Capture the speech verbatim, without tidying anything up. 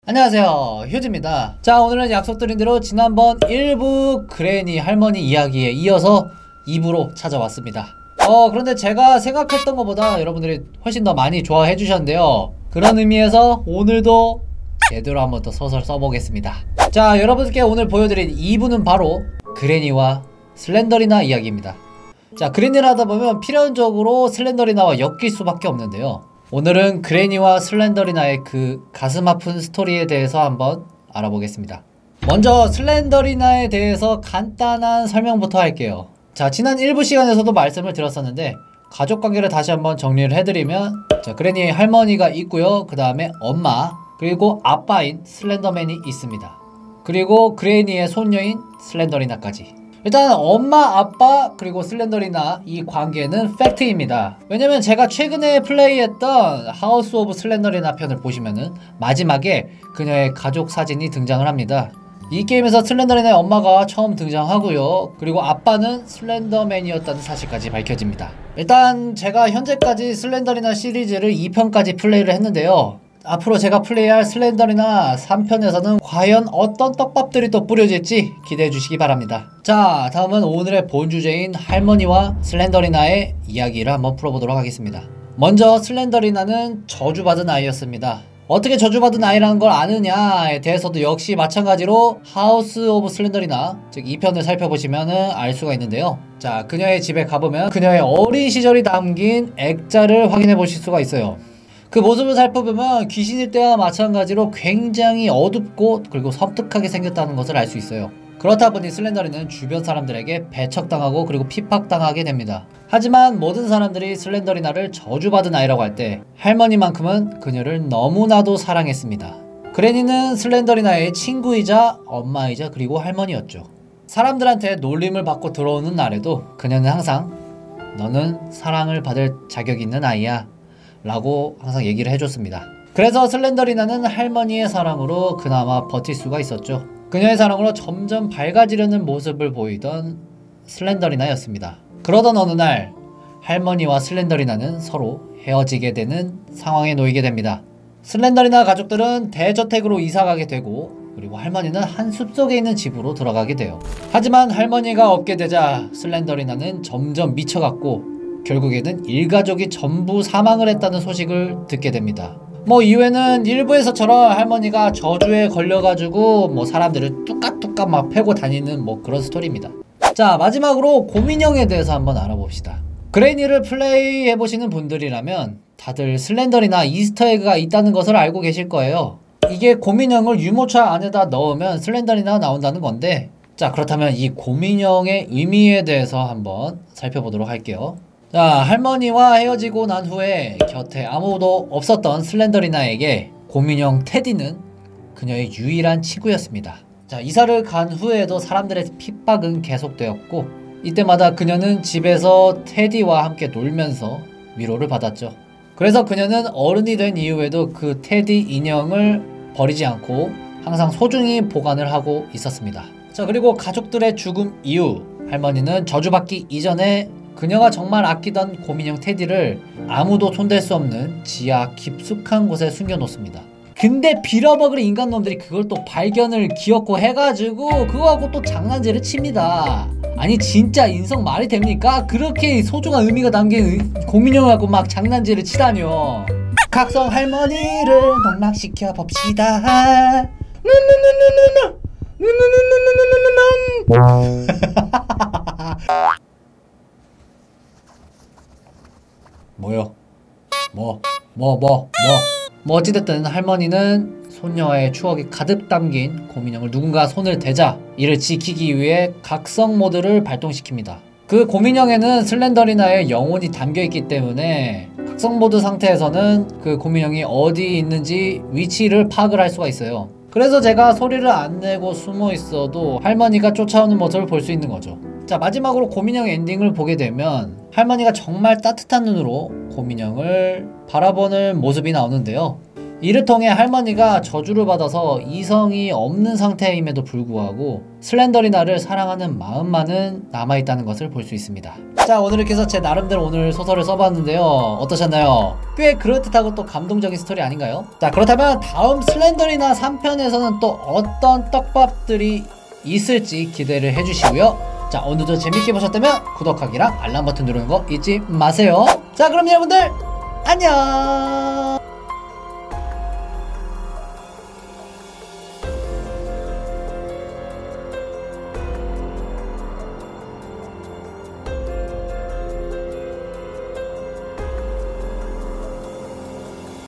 안녕하세요, 휴지입니다. 자, 오늘은 약속드린 대로 지난번 일 부 그레니 할머니 이야기에 이어서 이 부로 찾아왔습니다. 어 그런데 제가 생각했던 것보다 여러분들이 훨씬 더 많이 좋아해 주셨는데요, 그런 의미에서 오늘도 제대로 한번 더 소설 써보겠습니다. 자, 여러분께 오늘 보여드린 이 부는 바로 그레니와 슬렌더리나 이야기입니다. 자, 그레니를 하다보면 필연적으로 슬렌더리나와 엮일 수밖에 없는데요, 오늘은 그레니와 슬렌더리나의 그 가슴 아픈 스토리에 대해서 한번 알아보겠습니다. 먼저 슬렌더리나에 대해서 간단한 설명부터 할게요. 자, 지난 일 부 시간에서도 말씀을 드렸었는데 가족관계를 다시 한번 정리를 해드리면, 자, 그레니의 할머니가 있고요, 그 다음에 엄마, 그리고 아빠인 슬렌더맨이 있습니다. 그리고 그레니의 손녀인 슬렌더리나까지. 일단 엄마, 아빠, 그리고 슬렌더리나 이 관계는 팩트입니다. 왜냐면 제가 최근에 플레이했던 하우스 오브 슬렌더리나 편을 보시면은 마지막에 그녀의 가족 사진이 등장을 합니다. 이 게임에서 슬렌더리나의 엄마가 처음 등장하고요, 그리고 아빠는 슬렌더맨이었다는 사실까지 밝혀집니다. 일단 제가 현재까지 슬렌더리나 시리즈를 이 편까지 플레이를 했는데요, 앞으로 제가 플레이할 슬렌더리나 삼 편에서는 과연 어떤 떡밥들이 또 뿌려질지 기대해 주시기 바랍니다. 자, 다음은 오늘의 본 주제인 할머니와 슬렌더리나의 이야기를 한번 풀어보도록 하겠습니다. 먼저 슬렌더리나는 저주받은 아이였습니다. 어떻게 저주받은 아이라는 걸 아느냐에 대해서도 역시 마찬가지로 하우스 오브 슬렌더리나, 즉 이 편을 살펴보시면 알 수가 있는데요, 자, 그녀의 집에 가보면 그녀의 어린 시절이 담긴 액자를 확인해 보실 수가 있어요. 그 모습을 살펴보면 귀신일 때와 마찬가지로 굉장히 어둡고 그리고 섬뜩하게 생겼다는 것을 알 수 있어요. 그렇다 보니 슬렌더리는 주변 사람들에게 배척당하고 그리고 핍박당하게 됩니다. 하지만 모든 사람들이 슬렌더리나를 저주받은 아이라고 할 때 할머니만큼은 그녀를 너무나도 사랑했습니다. 그레니는 슬렌더리나의 친구이자 엄마이자 그리고 할머니였죠. 사람들한테 놀림을 받고 들어오는 날에도 그녀는 항상 너는 사랑을 받을 자격이 있는 아이야 라고 항상 얘기를 해줬습니다. 그래서 슬렌더리나는 할머니의 사랑으로 그나마 버틸 수가 있었죠. 그녀의 사랑으로 점점 밝아지려는 모습을 보이던 슬렌더리나였습니다. 그러던 어느 날 할머니와 슬렌더리나는 서로 헤어지게 되는 상황에 놓이게 됩니다. 슬렌더리나 가족들은 대저택으로 이사가게 되고, 그리고 할머니는 한 숲속에 있는 집으로 들어가게 돼요. 하지만 할머니가 없게 되자 슬렌더리나는 점점 미쳐갔고 결국에는 일가족이 전부 사망을 했다는 소식을 듣게 됩니다. 뭐 이후에는 일부에서처럼 할머니가 저주에 걸려가지고 뭐 사람들을 뚝까뚝까 막 패고 다니는 뭐 그런 스토리입니다. 자, 마지막으로 곰인형에 대해서 한번 알아봅시다. 그레니를 플레이해보시는 분들이라면 다들 슬렌더리나 이스터에그가 있다는 것을 알고 계실 거예요. 이게 곰인형을 유모차 안에다 넣으면 슬렌더리나가 나온다는 건데, 자, 그렇다면 이 곰인형의 의미에 대해서 한번 살펴보도록 할게요. 자, 할머니와 헤어지고 난 후에 곁에 아무도 없었던 슬렌더리나에게 곰인형 테디는 그녀의 유일한 친구였습니다. 자, 이사를 간 후에도 사람들의 핍박은 계속되었고 이때마다 그녀는 집에서 테디와 함께 놀면서 위로를 받았죠. 그래서 그녀는 어른이 된 이후에도 그 테디 인형을 버리지 않고 항상 소중히 보관을 하고 있었습니다. 자, 그리고 가족들의 죽음 이후 할머니는 저주받기 이전에 그녀가 정말 아끼던 곰인형 테디를 아무도 손댈 수 없는 지하 깊숙한 곳에 숨겨놓습니다. 근데 빌어먹을 인간놈들이 그걸 또 발견을 기어코 해가지고 그거 갖고 또 장난질을 칩니다. 아니 진짜 인성 말이 됩니까? 그렇게 소중한 의미가 담긴 곰인형을 갖고 막 장난질을 치다뇨. 각성 할머니를 농락시켜 봅시다. 뭐요? 뭐? 뭐? 뭐? 뭐? 뭐 어찌됐든 할머니는 손녀와의 추억이 가득 담긴 곰인형을 누군가 손을 대자 이를 지키기 위해 각성 모드를 발동시킵니다. 그 곰인형에는 슬렌더리나의 영혼이 담겨있기 때문에 각성 모드 상태에서는 그 곰인형이 어디 있는지 위치를 파악을 할 수가 있어요. 그래서 제가 소리를 안 내고 숨어 있어도 할머니가 쫓아오는 모습을 볼 수 있는 거죠. 자, 마지막으로 곰인형 엔딩을 보게 되면 할머니가 정말 따뜻한 눈으로 곰인형을 바라보는 모습이 나오는데요, 이를 통해 할머니가 저주를 받아서 이성이 없는 상태임에도 불구하고 슬렌더리나를 사랑하는 마음만은 남아있다는 것을 볼 수 있습니다. 자, 오늘 이렇게 해서 제 나름대로 오늘 소설을 써봤는데요. 어떠셨나요? 꽤 그럴듯하고 또 감동적인 스토리 아닌가요? 자, 그렇다면 다음 슬렌더리나 삼 편에서는 또 어떤 떡밥들이 있을지 기대를 해주시고요. 자, 오늘도 재밌게 보셨다면 구독하기랑 알람 버튼 누르는 거 잊지 마세요. 자, 그럼 여러분들 안녕.